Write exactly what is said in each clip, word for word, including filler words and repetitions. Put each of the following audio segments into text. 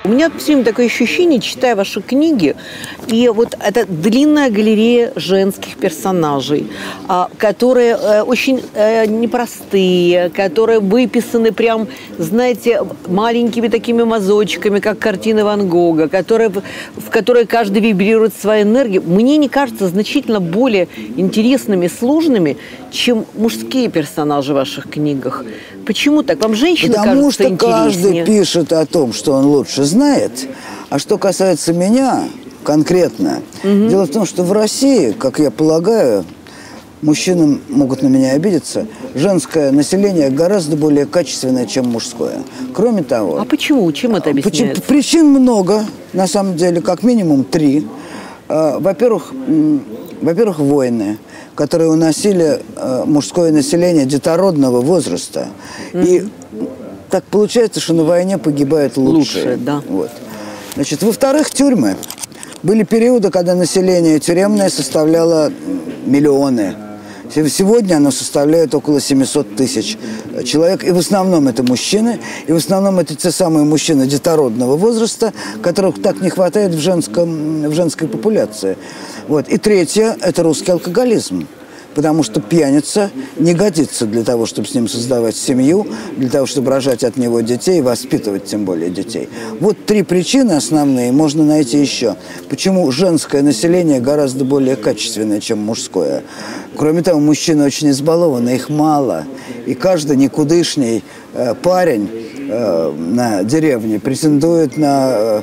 У меня все время такое ощущение, читая ваши книги, и вот это длинная галерея женских персонажей, которые очень непростые, которые выписаны прям, знаете, маленькими такими мазочками, как картины Ван Гога, которые, в которые каждый вибрирует своей энергией. Мне не кажется значительно более интересными и сложными, чем мужские персонажи в ваших книгах. Почему так? Вам женщины Потому кажутся интереснее? Потому что каждый пишет о том, что он лучше знает. А что касается меня конкретно, угу. дело в том, что в России, как я полагаю, мужчины могут на меня обидеться, женское население гораздо более качественное, чем мужское. Кроме того... А почему? Чем это объясняется? Причин много, на самом деле, как минимум три. Во-первых, во-первых, войны, которые уносили мужское население детородного возраста. Mm-hmm. И так получается, что на войне погибают лучшие. Лучше, да. Вот. Значит, во-вторых, тюрьмы. Были периоды, когда население тюремное составляло миллионы. Сегодня оно составляет около семисот тысяч человек. И в основном это мужчины. И в основном это те самые мужчины детородного возраста, которых так не хватает в, женском, в женской популяции. Вот. И третье – это русский алкоголизм. Потому что пьяница не годится для того, чтобы с ним создавать семью, для того, чтобы рожать от него детей и воспитывать тем более детей. Вот три причины основные, можно найти еще. Почему женское население гораздо более качественное, чем мужское. Кроме того, мужчины очень избалованы, их мало. И каждый никудышний э, парень э, на деревне претендует на э,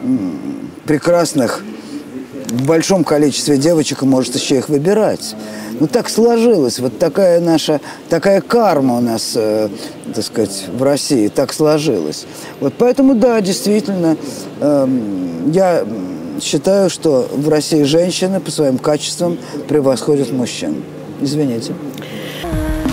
прекрасных, в большом количестве девочек и может еще их выбирать. Ну, так сложилось. Вот такая наша, такая карма у нас, э, так сказать, в России, так сложилось. Вот поэтому, да, действительно, э, я считаю, что в России женщины по своим качествам превосходят мужчин. Извините.